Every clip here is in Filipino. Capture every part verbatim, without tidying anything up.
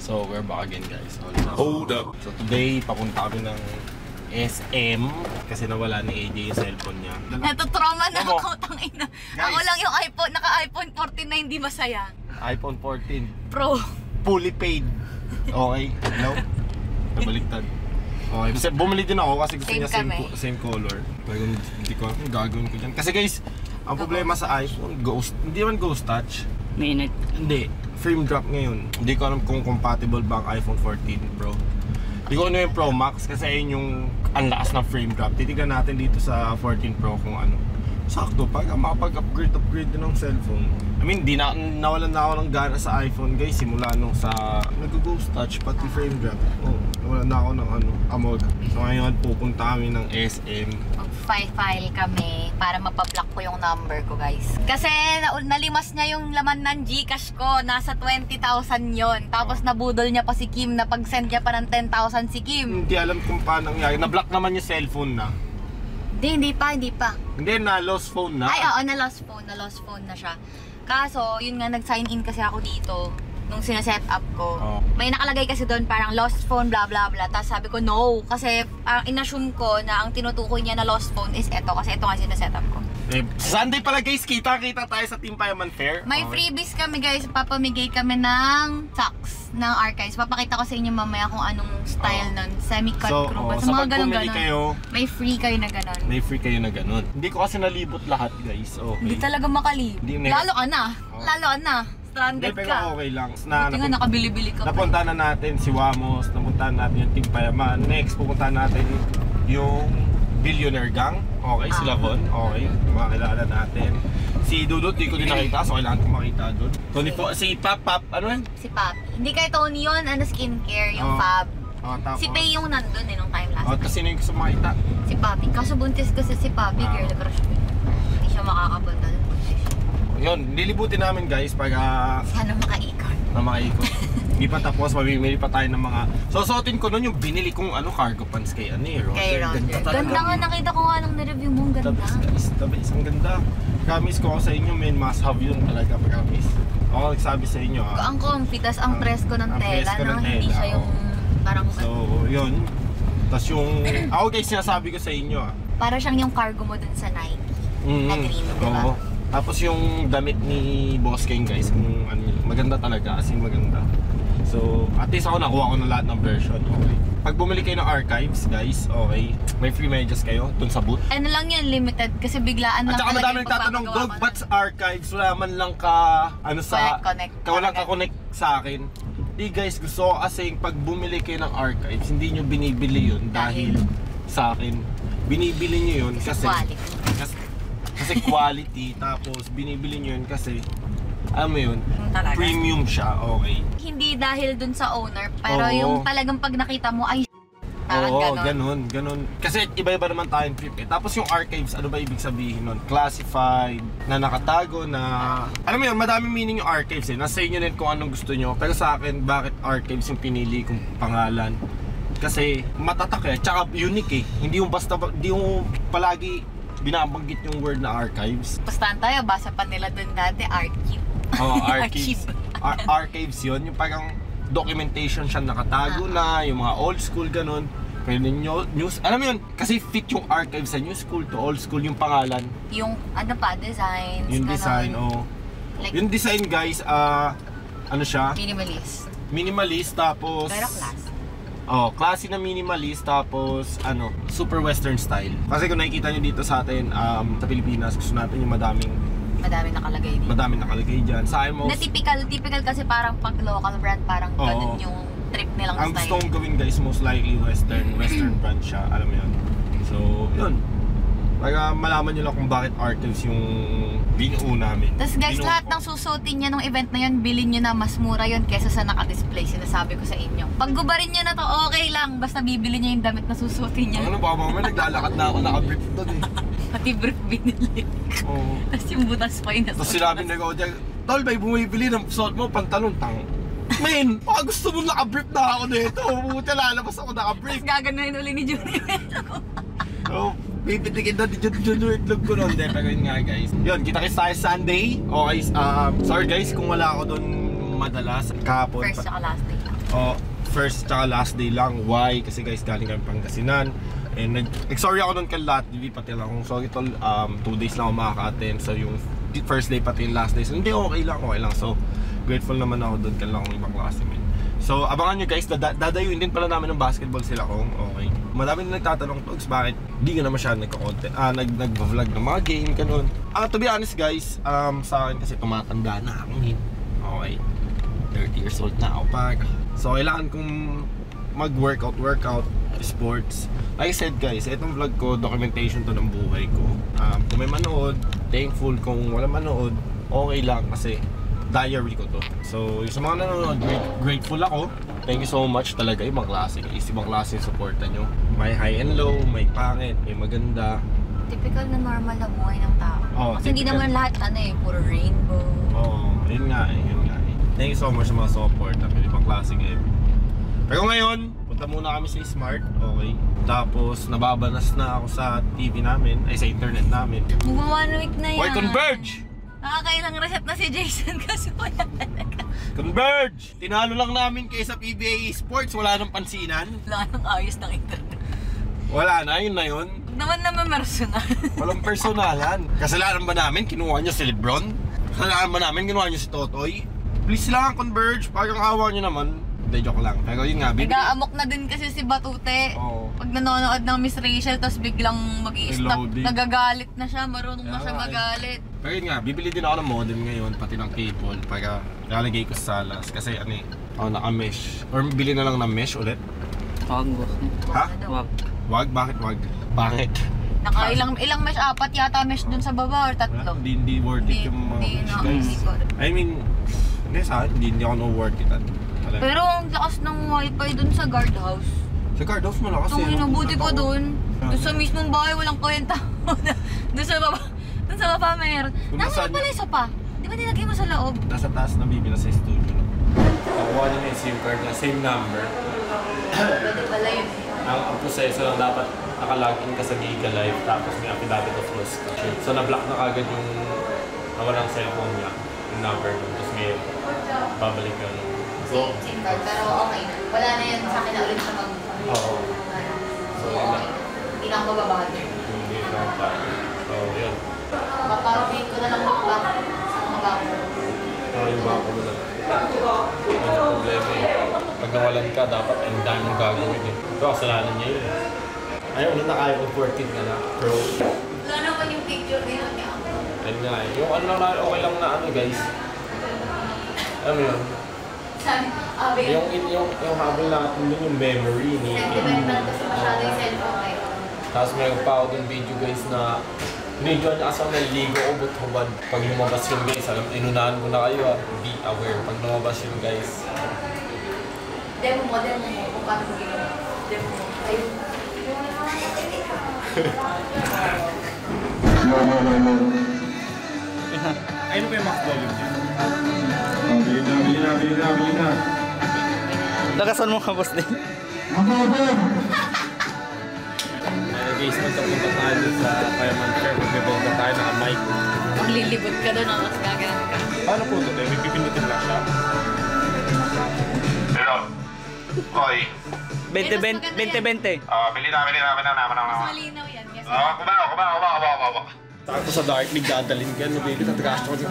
So, we're back again guys. Hold up! So today, papunta kami ng S M kasi nawala ni A J yung cellphone niya. Natutrauma na ako, tangina. Ako lang yung iPhone, naka-iPhone fourteen na hindi masaya. iPhone fourteen Pro. Fully paid. Okay, hello? Nabaliktad. Okay, kasi bumili din ako kasi gusto Same niya same, kami. same color. Pero hindi ko alam gagawin ko dyan. Kasi guys, ang problema sa iPhone, ghost, hindi man ghost touch. Minute. Hindi, frame drop ngayon. Hindi ko alam kung compatible ba ang iPhone fourteen Pro. Hindi ko ano yung Pro Max kasi ayun yung ang lakas ng frame drop. Titignan natin dito sa fourteen Pro kung ano. Sakto, pag makapag-upgrade upgrade din ng cellphone. I mean, di na, nawalan na ako ng gana sa iPhone guys simula nung sa nag-ghost touch pati frame drop. Oh, nawalan na ako ng ano, amog. So ngayon pupunta kami ng S M. Mag-file kami para mapablock ko yung number ko guys. Kasi na nalimas niya yung laman ng Gcash ko. Nasa twenty thousand yon. Tapos nabudol niya pa si Kim na pag-send niya pa ng ten thousand si Kim. Hindi alam kung paano nangyari. Na-block naman yung cellphone na. Hindi, hindi pa, hindi pa. Hindi, na lost phone na. Ay, oo, na lost phone, na lost phone na siya. Kaso, yun nga, nag-sign in kasi ako dito nung sinaset up ko. Oh. May nakalagay kasi doon parang lost phone, blah blah blah. Tapos sabi ko, no. Kasi ang uh, inassume ko na ang tinutukoy niya na lost phone is eto. Kasi ito nga sinaset up ko. Eh, Sunday pala guys, kita-kita tayo sa Team Payaman Fair. May okay. freebies kami guys. Papamigay kami ng socks ng archives. Papakita ko sa inyo mamaya kung anong style oh. nun. Semi-cut so, crew. Oh, Sa so mga ganun-ganun. kayo, may free kayo na ganun. May free kayo na ganun. Hindi ko kasi nalibot lahat guys. Okay. Hindi talaga makalib. Lalo ka na. Oh. Lalo ka na. Stranded Hindi, pero ka. okay lang. Na, Buti nga nakabili-bili ka pa. Napunta na natin si Wamos, napunta natin yung Team Payaman. Next, pupunta natin yung Billionaire Gang. Okay, ah. sila Von. Okay, makakilala natin. Si Dudut, di ko din nakita, so kailangan ko makita doon. Tony po, si Pap, Pap, ano yan? Si Pap. Hindi kay Tony yun, ano, skincare, yung oh. Fab. Oh, tapos, si Pei yung nandun eh, nung time last. Oh, tapos sino yung gusto makita? Si Papi. Kaso buntis kasi si Papi, ah. girl, crush ko. Hindi siya makakapunta doon, buntis siya. Yun, nilibutin namin guys pag... Uh, Sana makaikot. Na makaikot. Hindi pa tapos, mamimili pa tayo ng mga... Susuotin ko nun yung binili kong ano, cargo pants kay ano eh, Roger. Kay Roger. Ganda, ganda nga, nakita ko nga nung na-review mo, ang ganda. The best guys, the best, ang ganda. Promise ko sa inyo, men, must have yun talaga, promise. Ako nagsabi sa inyo ah. Ang comfy, tas ang presko ng tela, no? Hindi siya yung parang... So, yun. Tas yung... Ako guys, sinasabi ko sa inyo ah. Para siyang yung cargo mo dun sa Nike. Mm-hmm. Na green, diba? Oo. Tapos yung damit ni Boss King guys, kung ano, maganda talaga, as in maganda. So, at least ako nakuha ko na lahat ng version, okay. Pag bumili kayo ng archives, guys, okay, may free medyas kayo dun sa booth. Ano lang yan, limited, kasi biglaan lang. At saka madami nagtatanong, Dog, ba't archives? Wala man lang ka, ano sa, connect, ka walang ka-connect sa akin. Di guys, gusto ko kasi pag bumili kayo ng archives, hindi nyo binibili yun dahil, dahil sa akin. Binibili nyo yun kasi, kasi, kasi, kasi quality, tapos binibili nyo yun kasi, alam mo yun, talaga. Premium siya, okay. Hindi dahil dun sa owner, pero oo. yung talagang pag nakita mo, ay parang oo, ganon. ganon, ganon. Kasi iba-iba naman tayong trip eh. Tapos yung archives, ano ba ibig sabihin nun? Classified, na nakatago, na... Alam mo yun, madaming meaning yung archives eh. Nasa inyo din kung anong gusto nyo. Pero sa akin, bakit archives yung pinili kong pangalan? Kasi matatak eh, tsaka unique eh. Hindi yung basta, hindi yung palagi binabanggit yung word na archives. Bastahan tayo, basa pa nila dun dati, archive. Oh, archives. Ar archives yun, yung parang documentation siya nakatago uh -huh. na, yung mga old school ganun. Pwede nyo, news, alam mo yun, kasi fit yung archives sa new school to old school yung pangalan. Yung ano pa, designs, yung ganun. Design, oh. Like, yung design guys, ah, uh, ano siya? Minimalist. Minimalist, tapos... Pero class. Oh, classy na minimalist, tapos ano, super western style. Kasi kung nakikita nyo dito sa atin, um, sa Pilipinas, gusto natin yung madaming Madami nakalagay dito. Madami nakalagay dyan. Sa akin most... Na typical, typical kasi parang pag local brand, parang oh, ganun yung trip nilang ang style. Ang gusto kong gawin guys, most likely western, western brand siya, alam mo yun. So, yun. Para malaman nyo lang kung bakit archives yung binuo namin. Tapos guys, binuo lahat ko. Ng susutin nyo ng event na yun, bilhin nyo na mas mura yun kesa sa naka-display, sinasabi ko sa inyo. Pag gubarin nyo na to, okay lang. Basta bibili nyo yung damit na susutin nyo. Ano ba, mamaya naglalakad na ako, naka-brief doon eh. Pati brief binili. Oo. Tapos yung butas pa yun. Tapos sinabi na ako dyan, Tol, may bumibili ng suot mo, pantalon, tang. Men, baka gusto mo naka-brief na ako nito. Buti lalabas ako naka-brief. Tapos gaganuhin uli ni Junior. So, pipitikin na ni Junior itlog ko nun. Pero yun nga guys. Yun, kita-kits tayo Sunday. Okay, um, sorry guys kung wala ako doon madalas kahapon. First saka last day. Oh, first tsaka last day lang. Why? Kasi guys, galing kami Pangasinan. And nag sorry ako doon kay Lat, hindi pati lang akong sorry tol, um, two days lang ako makaka-attend. So yung first day pati yung last day, so hindi okay lang, okay lang. So grateful naman ako doon kay lang akong ibang klase men. So abangan nyo guys, dad dadayuin din pala namin ng basketball sila kung okay. Madami na nagtatanong, Togs, bakit di ka na masyadong nagko-content, ah, nag nag-vlog ng mga game, ganun. Ah, to be honest guys, um, sa akin kasi tumatanda na ako ngayon. Okay, thirty years old na ako pag. So kailangan kong mag-workout, workout, sports. Like I said guys, itong vlog ko, documentation to ng buhay ko. Um, kung may manood, thankful. Kung wala manood, okay lang kasi diary ko to. So yung sa mga nanonood, grateful ako. Thank you so much talaga. Ibang klase, is ibang klase yung supportan nyo. May high and low, may pangit, may maganda. Typical na normal na buhay ng tao. Oh, kasi hindi naman lahat ano eh, puro rainbow. Oo, oh, yun nga eh, yun nga eh. Thank you so much sa mga support. May ibang klase game. Pero ngayon, punta muna kami sa Smart, okay? Tapos nababanas na ako sa T V namin, ay sa internet namin. Mga one week na yan. Why Converge? Nakakailang reset na si Jason kasi wala talaga. Converge! Tinalo lang namin kayo sa P B A Esports, wala nang pansinan. Wala nang ayos ng internet. Wala na, yun na yun. Huwag naman naman personal. Walang personalan. Kasalanan ba namin, kinuha nyo si Lebron? Kasalanan ba namin, kinuha nyo si Totoy? Please lang, Converge, parang awa nyo naman. Hindi, joke lang. Pero yun nga, bibili. Nag-aamok na din kasi si Batute. Oo. Pag nanonood ng Miss Rachel, tapos biglang mag-i-stop, Reloading. nagagalit na siya, marunong na siya Yeah, magalit. Pero yun nga, bibili din ako ng modem ngayon, pati ng cable, para lalagay ko sa salas. Kasi ano eh, oh, naka-mesh. Or bili na lang ng mesh ulit. Wag, boss. Ha? Wag. Wag? Bakit wag? Bakit? Naka ilang ilang mesh, apat yata mesh dun sa baba or tatlo. Hindi, hindi worth it Hindi- yung mga hindi mesh na- guys. hindi ko- I mean, hindi sa akin, hindi, hindi ako no worth it. Alam. Pero ang lakas ng wifi dun sa guardhouse. Sa Cardoff mo lang kasi. Itong inabuti pa dun. Ah. Dun sa mismong bahay, walang kwenta. Dun sa baba, dun sa baba meron. Kung Nasaan nasaan- pala isa pa? Di ba nilagay mo sa loob? Nasa taas na bibila sa studio. Nakuha niyo na yung SIM card na same number. Pwede pala yun. Ang, ang proseso lang dapat nakalogin ka sa Giga Live tapos may affidavit of loss ka. So na-block na kagad yung nawalang cellphone niya, yung number mo. Tapos may babalik ka. No? So, Same, same card, pero okay na. Wala na yun sa akin na ulit siya mag... oo. So, okay. Hindi na ako mababago. Hindi na ako pa. So, yun. Paparapin ko na lang mga bago sa mga bago. Oh, yung bako mo na. Yun ang problema eh. Pag nawalan ka, dapat ang dami mong gagawin eh. Ito, kasalanan niya yun. Ayaw, ulit na kaya kong fourteen ka na. Pro. Wala naman yung picture nila niya. Ayun nga eh. Yung ano lang na, okay lang na ano guys. Alam mo yun? Sabi, abi, Yung, yung, yung, yung habol natin dun yung memory ni sentimental kasi masyado yung cellphone eh. Tapos meron pa ako dun video guys na video niya kasi ako naliligo ko but hubad. Pag lumabas yun guys, alam, inunahan ko na kayo ah. Be aware. Pag lumabas yun guys. Demo mo, demo mo, kung paano mo ginawa. Demo mo. Ayun. Ayun pa yung max volume niya. Oh, bili na, bili na, bili na, bili na. Lakasan mo ka, boss din. Ayun guys, magkapunta tayo dun sa Fireman Fair. Magbibenta tayo ng mic. Maglilibot ka doon, tapos gaganon ka. Paano po ito? May pipindutin lang siya. Hello. Oy. twenty twenty twenty. Ah, bili na, bili na, bili na, naman, naman. Mas malinaw yan. Kasi Ah, kumawa, kumawa, kumawa, kumawa, kumawa. Takot sa dark, nagdadalhin ka, no baby, tatagas ko.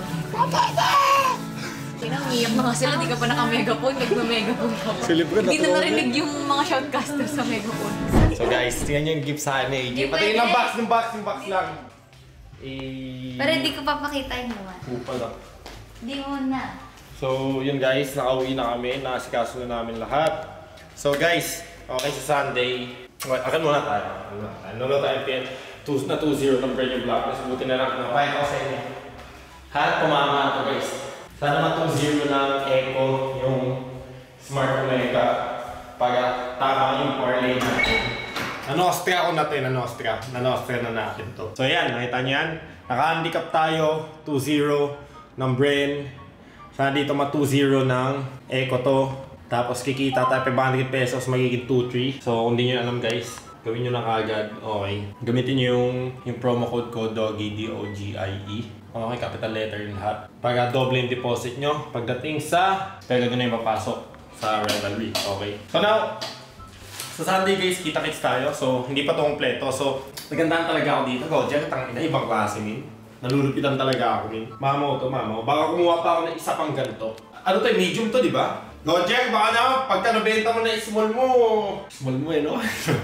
Sinang iyak na nga sila, di ka pa naka-megaphone, nagme-megaphone ka pa. Silip ka na Hindi na to, narinig yung mga shoutcaster sa megaphone. So guys, tingnan niyo yung gift sa akin eh. Hindi Patingin pwede. lang box, yung box, yung box lang. Eh... Pero hindi ko papakita yung naman. Pupa lang. Hindi mo na. So yun guys, nakauwi na kami, nakasikaso na namin lahat. So guys, okay sa Sunday. Okay, akan muna tayo. Ano na tayo pin? Na two zero ng brand new vlog. Mas buti na lang. Napahit ako sa inyo. Hat, pumama ito guys. Sana ma two zero ng Echo, yung Smart Omega. Para tama yung parlay natin. Nanostra ko na ito, nanostra. Nanostra na natin to. So yan, nakita niyo yan. Naka-handicap tayo, two zero ng Brain. Sana dito ma two zero ng Echo to. Tapos kikita tayo five hundred pesos, magiging two three. So kung di nyo alam guys, gawin nyo na kagad. Okay. Gamitin nyo yung, yung promo code ko, DOGIE, D O G I E. Okay, capital letter yung lahat. Para double yung deposit nyo. Pagdating sa, pwede nyo na yung papasok. sa rivalry. Okay. So now, sa Sunday guys, kita-kits tayo. So, hindi pa ito kompleto. So, nagandahan talaga ako dito. Go, Jack, tangina, ibang klase, min. Nalulupitan talaga ako, min. Mama ko to, mama ko. Baka kumuha pa ako ng isa pang ganito. Ano to, medium to, di ba? Go, Jack, baka naman, pagka nabenta mo na small mo. Small mo eh, no?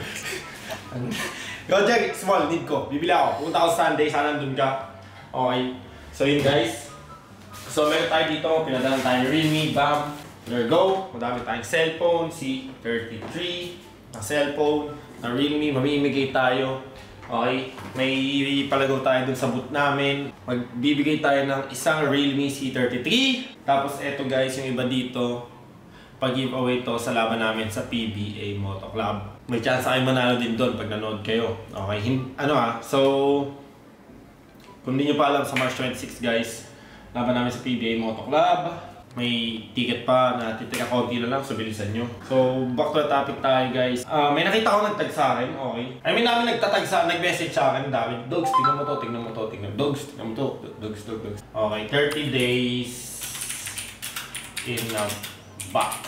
Go, Jack, small, need ko. Bibili ako. Punta ako sa Sunday, sana nandun ka. Okay. So, yun guys. So, meron tayo dito. Pinadalan tayo Realme, bam. There you go. Madami tayong cellphone, C thirty-three. Na cellphone, na Realme, mamimigay tayo. Okay, may palagaw tayo dun sa boot namin. Magbibigay tayo ng isang Realme C thirty-three. Tapos eto guys, yung iba dito, pag-giveaway to sa laban namin sa P B A Moto Club. May chance kayo manalo din doon pag nanood kayo. Okay, Hin ano ah, so kung hindi nyo pa alam, sa March twenty-sixth guys, laban namin sa P B A Moto Club. May ticket pa na titika konti na lang, so bilisan nyo. So, back to the topic tayo guys. Uh, may nakita ko nagtag sa akin, okay. I mean namin nagtatag sa, nag-message sa akin, David. Dogs, tingnan mo to, tingnan mo to, tingnan mo. Dogs, tingnan mo to. Dogs, dogs, dogs. Okay, thirty days in a box.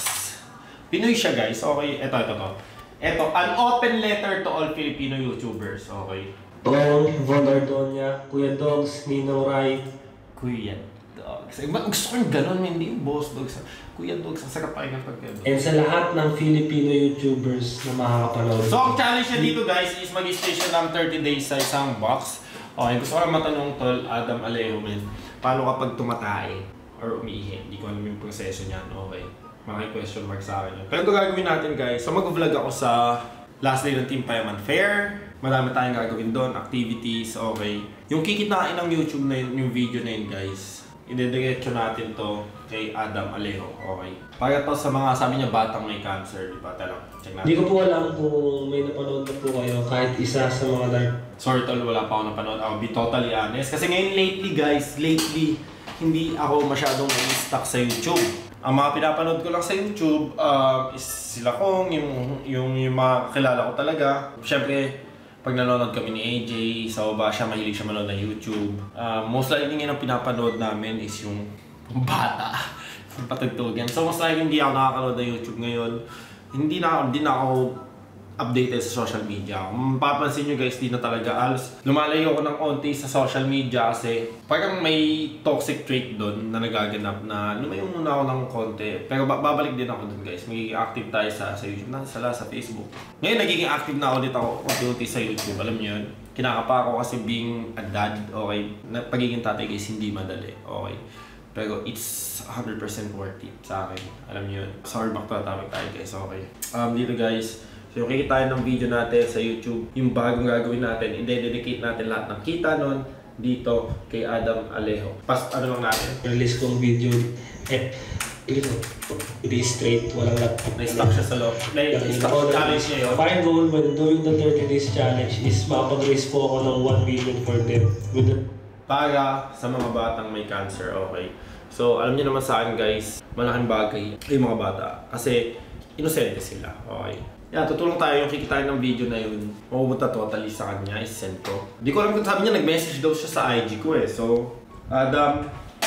Pinoy siya guys, okay. Eto, eto, to. Eto, an open letter to all Filipino YouTubers, okay. Paul, Von Ardonia, Kuya Dogs, Ninong Rai. Kuya Dogs. Gusto ko yung gano'n, hindi yung Boss Dogs. Kuya Dogs, ang sarap pakinggan pag Kuya Dogs. And sa lahat ng Filipino YouTubers na makakapanood. So, ang challenge niya dito guys is mag-stay siya ng thirty days sa isang box. Okay, gusto ko lang matanong tol, Adam Alejo, men. Paano kapag tumatae or umiihi? Hindi ko alam yung proseso niyan, okay. Malaking question mark sa akin yun. Pero ito gagawin natin guys. So, mag-vlog ako sa last day ng Team Payaman Fair. Marami tayong gagawin doon, activities, okay. Yung kikitain ng YouTube na yun, yung video na yun guys, idediretso natin to kay Adam Alejo, okay. Para to sa mga, sabi niya, batang may cancer, di ba? Tala, check natin. Hindi ko po alam kung may napanood na po kayo kahit isa sa mga live. Sorry tol, wala pa ako napanood. I'll be totally honest. Kasi ngayon lately guys, lately, hindi ako masyadong na-stuck sa YouTube. Ang mga pinapanood ko lang sa YouTube uh, is sila kong, yung, yung, yung mga kilala ko talaga. Siyempre, pag nanonood kami ni A J, sa baba siya, mahilig siya manood ng YouTube. Uh, most likely ngayon ang pinapanood namin is yung bata. Patugtugan. So most likely hindi ako nakakanood ng YouTube ngayon. Hindi na, hindi na ako updated sa social media. Kung mapapansin nyo guys, di na talaga alos. Lumalayo ako ng onti sa social media kasi parang may toxic trait doon na nagaganap na lumayo muna ako ng konti. Pero babalik din ako doon guys. Magiging active tayo sa, sa YouTube, na, sa, sa Facebook. Ngayon nagiging active na ako dito ako unti-unti sa YouTube. Alam nyo yun? Kinakapa ako kasi being a dad, okay? Na, pagiging tatay guys, hindi madali, okay? Pero it's one hundred percent worth it sa akin. Alam nyo yun? Sorry, back to the topic tayo guys, okay? Um, dito guys, so yung kikita ng video natin sa YouTube, yung bagong gagawin natin, i-dedicate natin lahat ng kita nun dito kay Adam Alejo. Pas ano lang natin? Release kong video, eh, ito, hindi straight, walang laptop. Na-stuck siya sa loob. Na-stuck sa challenge niya yun. My goal when doing the thirty days challenge is makapag-raise po ako ng one million for them. With the... Para sa mga batang may cancer, okay. So, alam niyo naman sa akin guys, malaking bagay yung mga bata. Kasi, inosente sila, okay. Yan, tutulong tayo yung kikitain ng video na yun. Mapupunta totally sa kanya, isend ko. Di ko alam kung sabi niya, nag-message daw siya sa I G ko eh. So, Adam...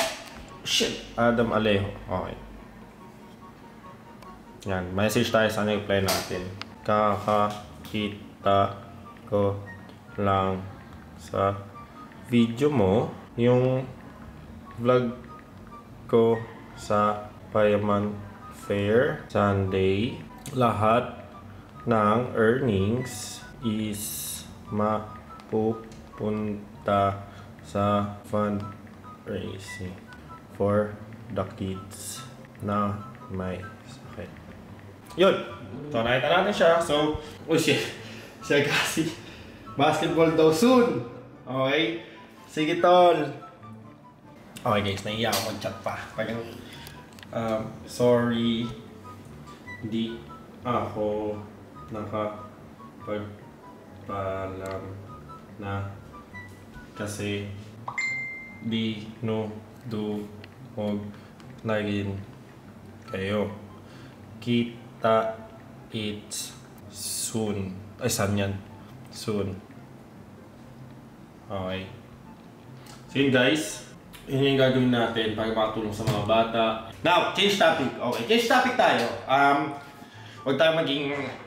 Shit! Adam Alejo. Okay. Yan, message tayo sa reply natin. Kakakita ko lang sa video mo yung vlog ko sa Payaman Fair Sunday. Lahat ng earnings is mapupunta sa fundraising for the kids na may sakit. Yun! So, nakita natin siya. So, oh shit. Siya kasi basketball daw soon. Okay? Sige, tol. Okay guys, nahiya ako mag-chat pa. Parang, um, sorry. Di ako nakapagpalam na kasi di no do og nagin kayo. Kita it's soon. Ay, saan yan? Soon. Okay. So yun guys. Yun yung gagawin natin para makatulong sa mga bata. Now, change topic. Okay, change topic tayo. Um, huwag tayo maging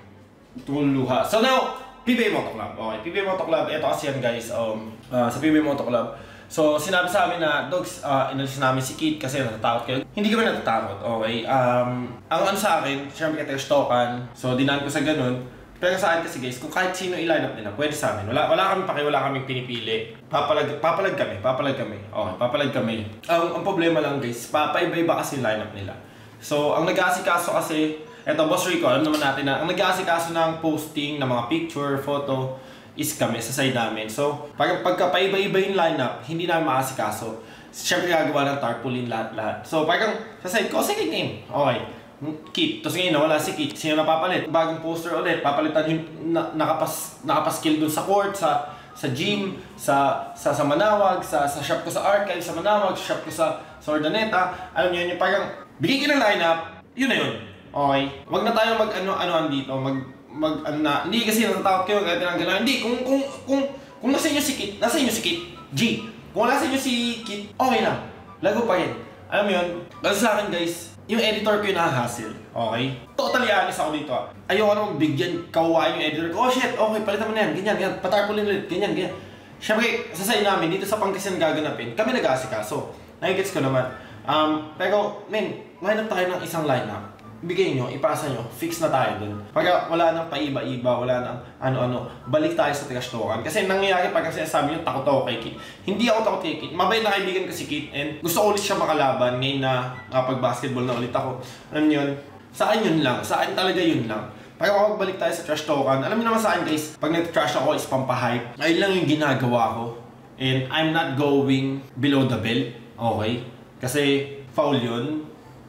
tuluha. So now, P B A Moto Club. Okay, P B A Moto Club. Ito kasi yan guys. Um, uh, sa P B A Moto Club. So, sinabi sa amin na, Dogs, uh, inalis namin si Kit kasi natatakot kayo. Hindi kami natatakot, okay? Um, ang ano sa akin, syempre kita stokan. So, dinaan ko sa ganun. Pero sa akin kasi guys, kung kahit sino i-line up nila, pwede sa amin. Wala, wala kami paki, wala kaming pinipili. Papalag, papalag kami, papalag kami. Okay, papalag kami. Ang, ang problema lang guys, papaiba-iba kasi yung line up nila. So, ang nag-aasikaso kasi, eto, Boss Rico, alam naman natin na, ang nag-aasikaso ng posting ng mga picture, photo, is kami sa side namin. So, pag pagkapaiba-iba yung lineup, hindi namin maasikaso. Siyempre gagawa ng tarpaulin lahat-lahat. So, parang sa side ko, sige game. Okay. Kit. Tapos ngayon, wala si Kit. Sino napapalit? Bagong poster ulit. Papalitan yung na, nakapas, nakapaskill dun sa court, sa sa gym, sa sa, sa Manawag, sa, sa shop ko sa Archive, sa Manawag, sa shop ko sa, sa Ordaneta. Alam niyo yun, yung parang bigay ko ng lineup, yun na yun. Okay. Huwag na tayo mag-ano-ano dito, mag mag ano na, hindi kasi natatakot kayo kahit ng gano'n. Hindi, kung kung kung kung nasa inyo si Kit, nasa inyo si Kit. G. Kung nasa inyo si Kit, okay lang. Lago pa rin. Alam mo yun? Kasi sa akin guys, yung editor ko yung nahahassle. Okay? Totally honest ako dito ah. Ayoko naman bigyan kawain yung editor ko. Oh shit, okay, palitan mo na yan. Ganyan, ganyan. Patarpulin ulit. Ganyan, ganyan. Siyempre, sa side namin, dito sa Pangasinan gaganapin, kami nag-aasikaso. Nakikits ko naman. Um, pero, men, line up tayo ng isang lineup. Bigay nyo, ipasa nyo, fix na tayo dun. Pagka wala nang paiba-iba, wala nang ano-ano, balik tayo sa trash talkan. Kasi nangyayari pag kasi sabi nyo, takot ako kay Kit. Hindi ako takot kay Kit. Mabait na kaibigan ko si Kit and gusto ko ulit siya makalaban ngayon na kapag basketball na ulit ako. Alam nyo yun? Sa akin yun lang. Sa akin talaga yun lang. Pag magbalik tayo sa trash talkan, alam niyo naman sa akin guys, pag nag-trash ako is pampahype. Ayun lang yung ginagawa ko. And I'm not going below the belt. Okay? Kasi foul yun.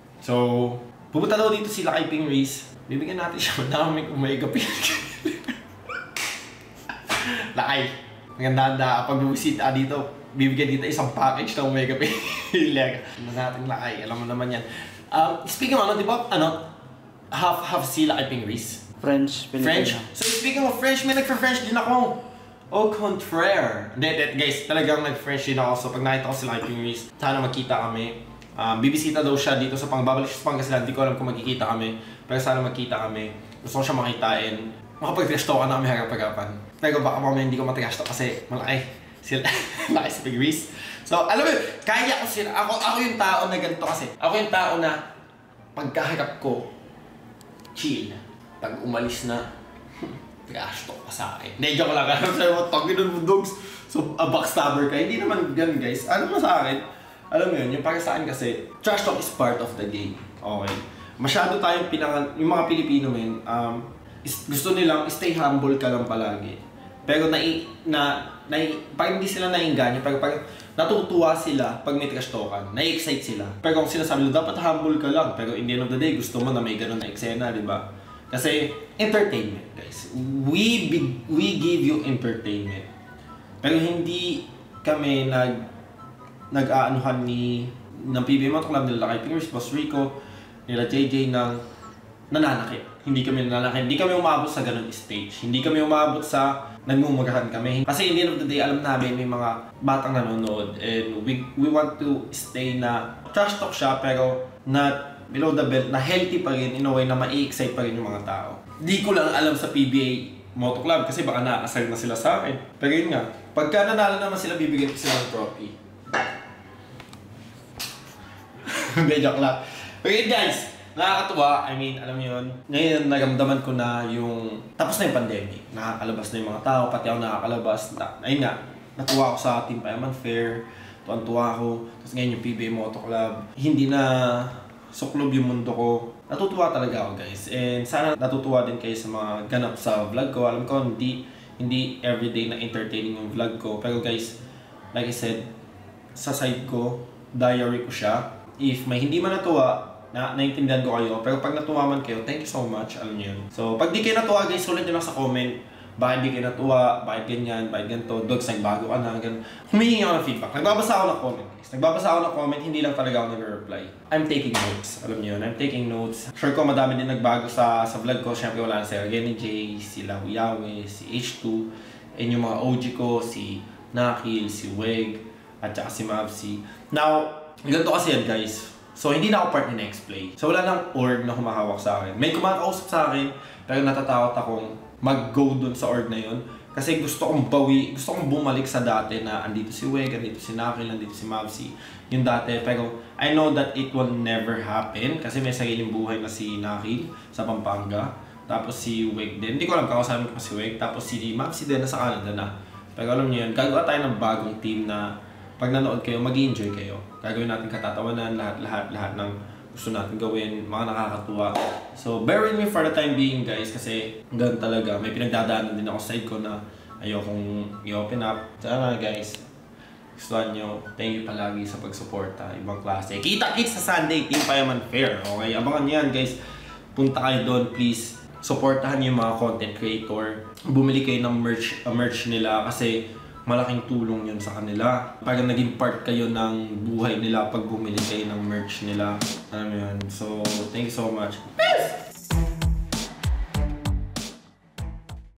So, pupunta daw dito sila kay Ping Reese. Bibigyan natin siya madaming Omega Pink. Lakay. Maganda-handa. Pag bumisita dito, bibigyan dito isang package ng Omega Pink. Ano natin lakay. Alam mo naman yan. Um, speaking of ano, di ba? Ano? Half-half sila kay Ping Reese. French, Filipino. French? So speaking of French, may nagpa-French din ako. Au contraire. Hindi, guys, talagang nag-French din ako. So pag nakita ko sila kay Ping Reese, sana magkita kami. Um, bibisita daw siya dito sa Pangbabalik sa Pangasinan. Hindi ko alam kung magkikita kami. Pero sana magkita kami. Gusto ko siya makitain. Makapag-trash talk na kami harap-harapan. Pero baka mamaya hindi ko mag-trash talk kasi malaki. Sila, malaki si Ping Reese. So alam mo yun, kaya ko sila. Ako, ako yung tao na ganito kasi. Ako yung tao na pagkaharap ko, chill. Pag umalis na, trash talk ka sa akin. Hindi, joke lang. Alam sa'yo, tangin mo dogs. So, a backstabber ka. Hindi naman yan guys. Alam mo sa akin, alam mo yun, yung para sa akin kasi, trash talk is part of the game. Okay? Masyado tayong pinangan, yung mga Pilipino men, um, is, gusto nilang stay humble ka lang palagi. Pero na, na, na parang hindi sila nainganyo, pero parang natutuwa sila pag may trash talkan, na-excite sila. Pero kung sinasabi nila, dapat humble ka lang, pero in the end of the day, gusto mo na may ganun na eksena, di ba? Kasi, entertainment, guys. We, be, we give you entertainment. Pero hindi kami nag, nag-aanuhan ni ng P B A Moto Club nila kay Pingers, Boss Rico, nila J J ng nananakit. Hindi kami nananakit. Hindi kami umabot sa ganun stage. Hindi kami umabot sa nagmumurahan kami. Kasi in the end of the day, alam namin may mga batang nanonood and we we want to stay na trash talk siya pero not below the belt, na healthy pa rin in a way na ma-excite pa rin yung mga tao. Di ko lang alam sa P B A Moto Club kasi baka na-assign na sila sa akin. Pero yun nga, pagka nanalo naman sila, bibigyan ko sila ng trophy. Hindi, joke lang. Okay guys, nakakatuwa. I mean, alam niyo yun. Ngayon, naramdaman ko na yung tapos na yung pandemic. Nakakalabas na yung mga tao, pati ako nakakalabas. Na, ayun nga, natuwa ako sa Team Payaman Fair. Tuwan-tuwa ako. Tapos ngayon yung P B A Moto Club. Hindi na suklob yung mundo ko. Natutuwa talaga ako guys. And sana natutuwa din kayo sa mga ganap sa vlog ko. Alam ko, hindi, hindi everyday na entertaining yung vlog ko. Pero guys, like I said, sa side ko, diary ko siya. If may hindi man natuwa, na naintindihan ko kayo. Pero pag natuwa man kayo, thank you so much. Alam niyo yun. So, pag di kayo natuwa guys, sulat nyo lang sa comment. Bakit di kayo natuwa? Bakit ganyan? Bakit ganito? Dogs, nagbago ka na. Ganun. Humihingi ako ng feedback. Nagbabasa ako ng comment guys. Nagbabasa ako ng comment, hindi lang talaga ako nag-reply. I'm taking notes. Alam niyo yun. I'm taking notes. Sure ko madami din nagbago sa sa vlog ko. Siyempre wala na si Argeni J, si Lahuyawe, si H two, and yung mga O G ko, si Nakil, si Weg, at saka si Mavsi. Now, ganito kasi yan guys. So, hindi na ako part ni Next Play. So, wala nang org na humahawak sa akin. May kumakausap sa akin, pero natatakot akong mag-go dun sa org na yun. Kasi gusto kong bawi, gusto kong bumalik sa dati na andito si Weg, andito si Nakil, andito si Mavsi. Yung dati, pero I know that it will never happen kasi may sariling buhay na si Nakil sa Pampanga. Tapos si Weg din. Hindi ko alam, kakasama ko si Weg. Tapos si Mavsi din, nasa Canada na. Pero alam niyo yun, gagawa tayo ng bagong team na pag nanood kayo, mag-enjoy kayo. Gagawin natin katatawanan, lahat-lahat lahat ng gusto natin gawin, mga nakakatuwa. So, bear with me for the time being, guys, kasi ganun talaga. May pinagdadaanan din ako sa side ko na ayokong i-open up. Sana, guys, gustuhan nyo. Thank you palagi sa pagsuporta. Ibang klase. Kita-kits sa Sunday, Team Payaman Fair. Okay, abangan nyo yan, guys. Punta kayo doon, please. Supportahan nyo yung mga content creator. Bumili kayo ng merch, uh, merch nila kasi malaking tulong yun sa kanila. Parang naging part kayo ng buhay nila pag bumili kayo ng merch nila. Alam mo yun. So, thank you so much. Peace!